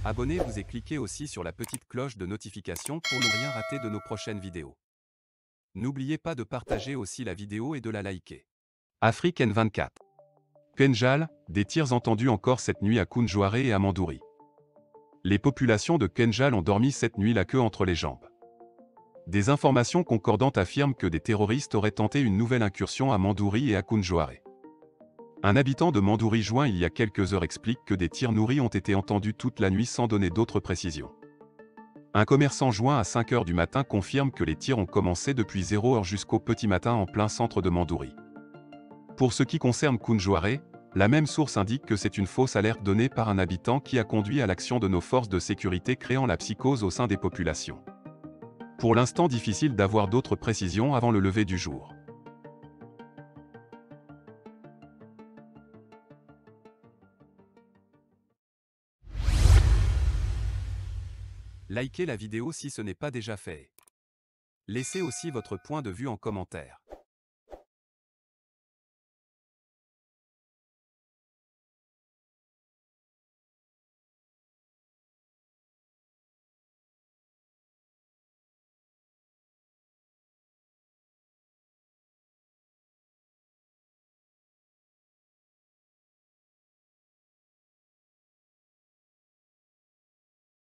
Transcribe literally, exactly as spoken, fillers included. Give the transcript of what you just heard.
Abonnez-vous et cliquez aussi sur la petite cloche de notification pour ne rien rater de nos prochaines vidéos. N'oubliez pas de partager aussi la vidéo et de la liker. Afrique N vingt-quatre. Kenjal, des tirs entendus encore cette nuit à Kounjouaré et à Mandouri. Les populations de Kenjal ont dormi cette nuit la queue entre les jambes. Des informations concordantes affirment que des terroristes auraient tenté une nouvelle incursion à Mandouri et à Kounjouaré. Un habitant de Mandouri joint il y a quelques heures explique que des tirs nourris ont été entendus toute la nuit sans donner d'autres précisions. Un commerçant joint à cinq heures du matin confirme que les tirs ont commencé depuis zéro heure jusqu'au petit matin en plein centre de Mandouri. Pour ce qui concerne Kounjouaré, la même source indique que c'est une fausse alerte donnée par un habitant qui a conduit à l'action de nos forces de sécurité créant la psychose au sein des populations. Pour l'instant difficile d'avoir d'autres précisions avant le lever du jour. Likez la vidéo si ce n'est pas déjà fait. Laissez aussi votre point de vue en commentaire.